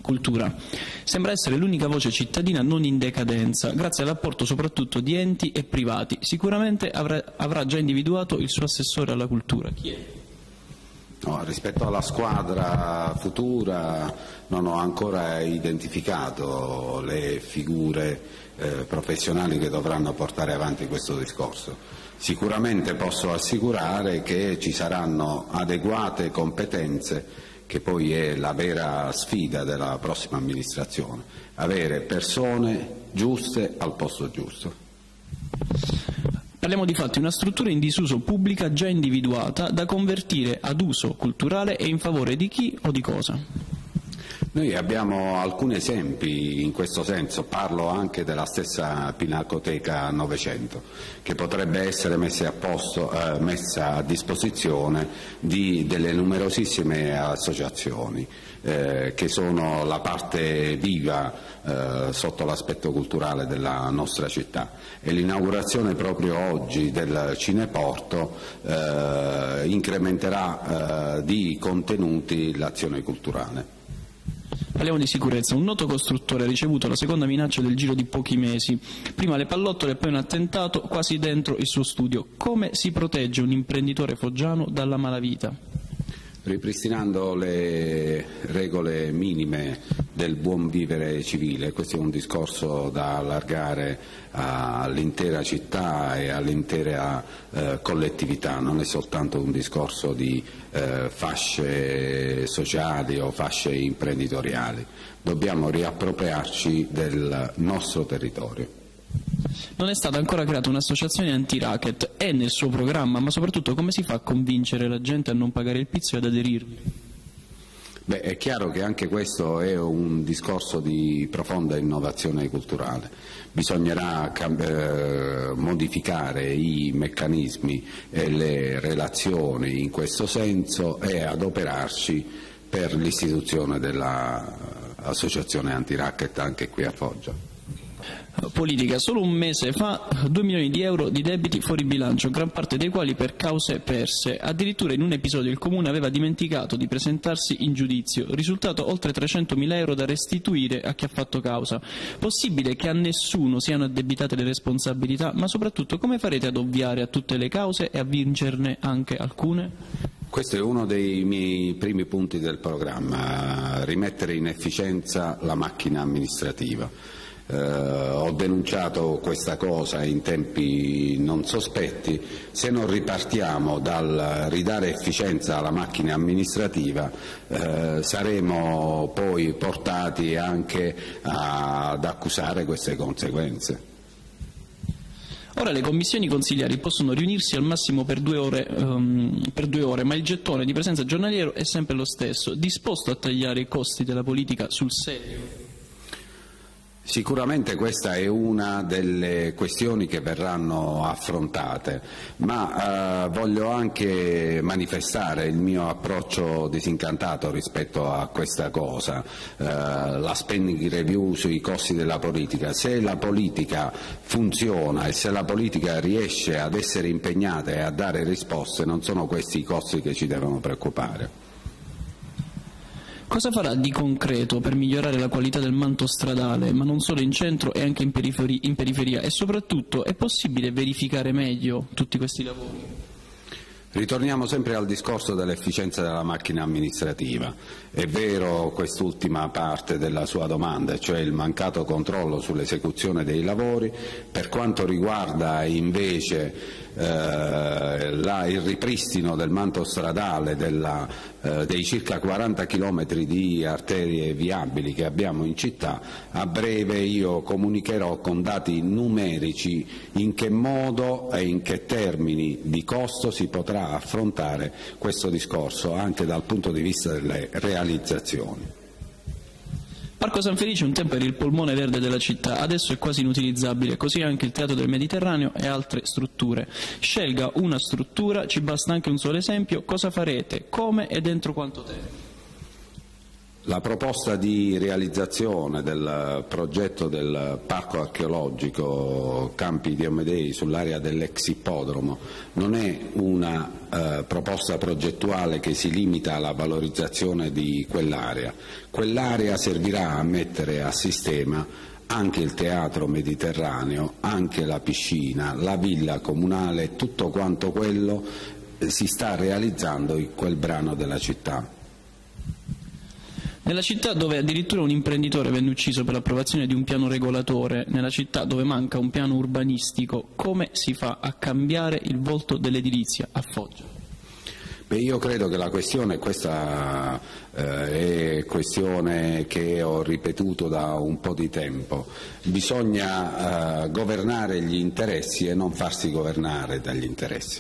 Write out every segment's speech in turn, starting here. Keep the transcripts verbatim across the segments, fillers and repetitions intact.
cultura. Sembra essere l'unica voce cittadina non in decadenza, grazie all'apporto soprattutto di enti e privati. Sicuramente avrà, avrà già individuato il suo assessore alla cultura. Chi è? No, rispetto alla squadra futura non ho ancora identificato le figure eh, professionali che dovranno portare avanti questo discorso. Sicuramente posso assicurare che ci saranno adeguate competenze, che poi è la vera sfida della prossima amministrazione, avere persone giuste al posto giusto. Parliamo di fatti di una struttura in disuso pubblica già individuata da convertire ad uso culturale e in favore di chi o di cosa? Noi abbiamo alcuni esempi in questo senso, parlo anche della stessa Pinacoteca Novecento, che potrebbe essere messa a, posto, eh, messa a disposizione di, delle numerosissime associazioni eh, che sono la parte viva eh, sotto l'aspetto culturale della nostra città, e l'inaugurazione proprio oggi del Cineporto eh, incrementerà eh, di contenuti l'azione culturale. Parliamo di sicurezza. Un noto costruttore ha ricevuto la seconda minaccia del giro di pochi mesi. Prima le pallottole e poi un attentato quasi dentro il suo studio. Come si protegge un imprenditore foggiano dalla malavita? Ripristinando le regole minime del buon vivere civile. Questo è un discorso da allargare all'intera città e all'intera eh, collettività, non è soltanto un discorso di eh, fasce sociali o fasce imprenditoriali. Dobbiamo riappropriarci del nostro territorio. Non è stata ancora creata un'associazione anti-racket, è nel suo programma, ma soprattutto come si fa a convincere la gente a non pagare il pizzo e ad aderirvi? Beh, è chiaro che anche questo è un discorso di profonda innovazione culturale. Bisognerà eh, modificare i meccanismi e le relazioni in questo senso e adoperarci per l'istituzione dell'associazione anti-racket anche qui a Foggia. Politica. Solo un mese fa due milioni di euro di debiti fuori bilancio, gran parte dei quali per cause perse. Addirittura in un episodio il Comune aveva dimenticato di presentarsi in giudizio. Risultato oltre trecentomila euro da restituire a chi ha fatto causa. Possibile che a nessuno siano addebitate le responsabilità, ma soprattutto come farete ad ovviare a tutte le cause e a vincerne anche alcune? Questo è uno dei miei primi punti del programma, rimettere in efficienza la macchina amministrativa. Eh, ho denunciato questa cosa in tempi non sospetti. Se non ripartiamo dal ridare efficienza alla macchina amministrativa eh, saremo poi portati anche a, ad accusare queste conseguenze. Ora le commissioni consigliari possono riunirsi al massimo per due ore, um, per due ore, ma il gettone di presenza giornaliero è sempre lo stesso, disposto a tagliare i costi della politica sul serio. Sicuramente questa è una delle questioni che verranno affrontate, ma eh, voglio anche manifestare il mio approccio disincantato rispetto a questa cosa, eh, la spending review sui costi della politica. Se la politica funziona e se la politica riesce ad essere impegnata e a dare risposte, non sono questi i costi che ci devono preoccupare. Cosa farà di concreto per migliorare la qualità del manto stradale, ma non solo in centro e anche in periferia, in periferia? E soprattutto, è possibile verificare meglio tutti questi lavori? Ritorniamo sempre al discorso dell'efficienza della macchina amministrativa. È vero quest'ultima parte della sua domanda, cioè il mancato controllo sull'esecuzione dei lavori. Per quanto riguarda invece eh, la, il ripristino del manto stradale della, eh, dei circa quaranta chilometri di arterie viabili che abbiamo in città, a breve io comunicherò con dati numerici in che modo e in che termini di costo si potrà affrontare questo discorso anche dal punto di vista delle realizzazioni. Parco San Felice un tempo era il polmone verde della città, adesso è quasi inutilizzabile, così anche il Teatro del Mediterraneo e altre strutture. Scelga una struttura, ci basta anche un solo esempio, cosa farete, come e dentro quanto tempo? La proposta di realizzazione del progetto del parco archeologico Campi Diomedei sull'area dell'ex ippodromo non è una eh, proposta progettuale che si limita alla valorizzazione di quell'area. Quell'area servirà a mettere a sistema anche il teatro mediterraneo, anche la piscina, la villa comunale, tutto quanto quello eh, si sta realizzando in quel brano della città. Nella città dove addirittura un imprenditore venne ucciso per l'approvazione di un piano regolatore, nella città dove manca un piano urbanistico, come si fa a cambiare il volto dell'edilizia a Foggia? Beh, io credo che la questione, questa eh, è questione che ho ripetuto da un po' di tempo, bisogna eh, governare gli interessi e non farsi governare dagli interessi.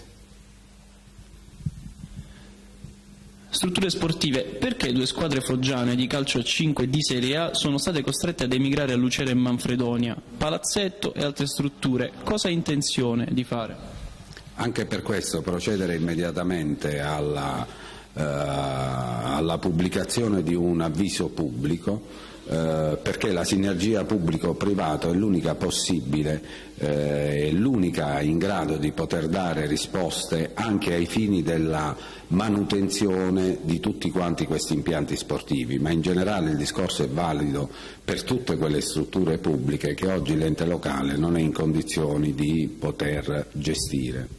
Strutture sportive. Perché due squadre foggiane di calcio a cinque di Serie A sono state costrette ad emigrare a Lucera e Manfredonia? Palazzetto e altre strutture. Cosa ha intenzione di fare? Anche per questo procedere immediatamente alla, eh, alla pubblicazione di un avviso pubblico, eh, perché la sinergia pubblico-privato è l'unica possibile, eh, è l'unica in grado di poter dare risposte anche ai fini della manutenzione di tutti quanti questi impianti sportivi, ma in generale il discorso è valido per tutte quelle strutture pubbliche che oggi l'ente locale non è in condizioni di poter gestire.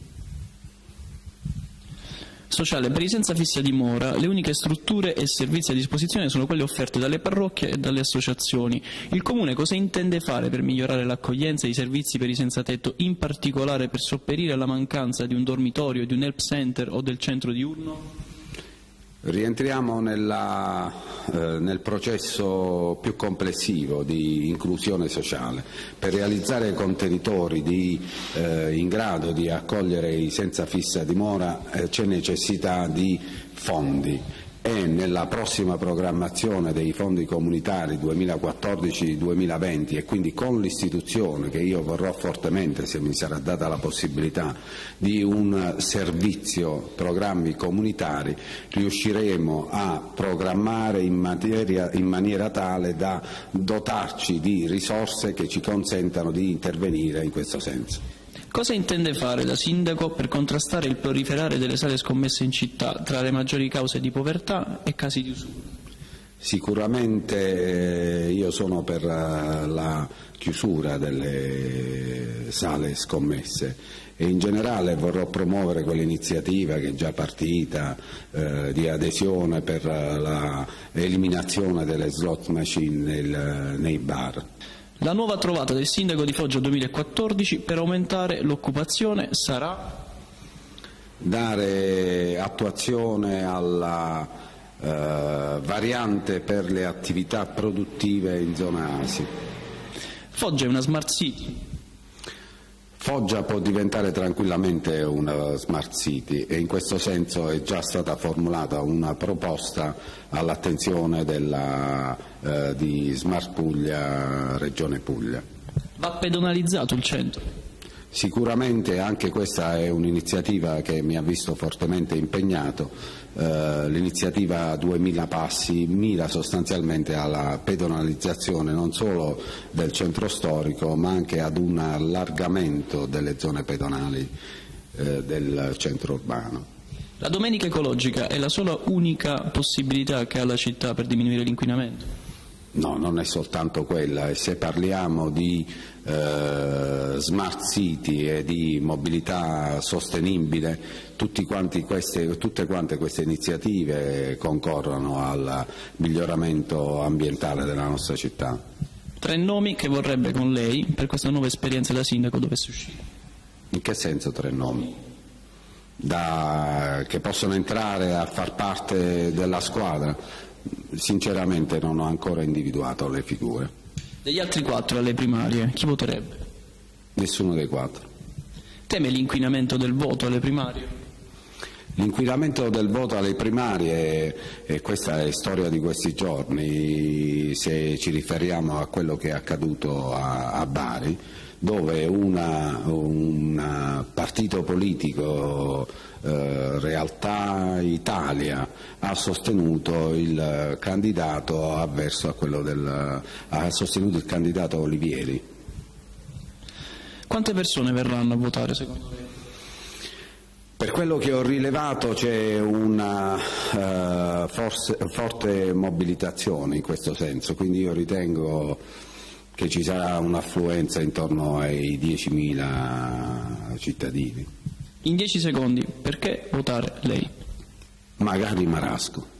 Sociale. Per i senza fissa dimora le uniche strutture e servizi a disposizione sono quelle offerte dalle parrocchie e dalle associazioni. Il Comune cosa intende fare per migliorare l'accoglienza e i servizi per i senza tetto, in particolare per sopperire alla mancanza di un dormitorio, di un help center o del centro diurno? Rientriamo nella, eh, nel processo più complessivo di inclusione sociale. Per realizzare contenitori di, eh, in grado di accogliere i senza fissa dimora eh, c'è necessità di fondi e nella prossima programmazione dei fondi comunitari duemilaquattordici duemilaventi e quindi con l'istituzione, che io vorrò fortemente se mi sarà data la possibilità, di un servizio programmi comunitari, riusciremo a programmare in, materia, in maniera tale da dotarci di risorse che ci consentano di intervenire in questo senso. Cosa intende fare da sindaco per contrastare il proliferare delle sale scommesse in città, tra le maggiori cause di povertà e casi di usura? Sicuramente eh, io sono per uh, la chiusura delle sale scommesse e in generale vorrò promuovere quell'iniziativa che è già partita eh, di adesione per uh, l'eliminazione delle slot machine nel, nei bar. La nuova trovata del sindaco di Foggia duemilaquattordici per aumentare l'occupazione sarà? Dare attuazione alla eh, variante per le attività produttive in zona A S I. Foggia è una smart city? Foggia può diventare tranquillamente una smart city e in questo senso è già stata formulata una proposta all'attenzione della, eh, di Smart Puglia, Regione Puglia. Va pedonalizzato il centro? Sicuramente anche questa è un'iniziativa che mi ha visto fortemente impegnato. Eh, l'iniziativa duemila passi mira sostanzialmente alla pedonalizzazione non solo del centro storico ma anche ad un allargamento delle zone pedonali eh, del centro urbano. La domenica ecologica è la sola unica possibilità che ha la città per diminuire l'inquinamento? No, non è soltanto quella, e se parliamo di eh, smart city e di mobilità sostenibile, tutti quanti queste, tutte quante queste iniziative concorrono al miglioramento ambientale della nostra città. Tre nomi che vorrebbe con lei per questa nuova esperienza da sindaco dovesse uscire. In che senso tre nomi? Da, che possono entrare a far parte della squadra? Sinceramente non ho ancora individuato le figure. Degli altri quattro alle primarie, chi voterebbe? Nessuno dei quattro. Teme l'inquinamento del voto alle primarie? L'inquinamento del voto alle primarie, e questa è storia di questi giorni, se ci riferiamo a quello che è accaduto a, a Bari, dove una, un partito politico, eh, Realtà Italia, ha sostenuto il candidato avverso a quello del, ha sostenuto il candidato Olivieri. Quante persone verranno a votare secondo lei? Per quello che ho rilevato c'è una uh, forse, forte mobilitazione in questo senso, quindi io ritengo che ci sarà un'affluenza intorno ai diecimila cittadini. In dieci secondi, perché votare lei? Magari Marasco.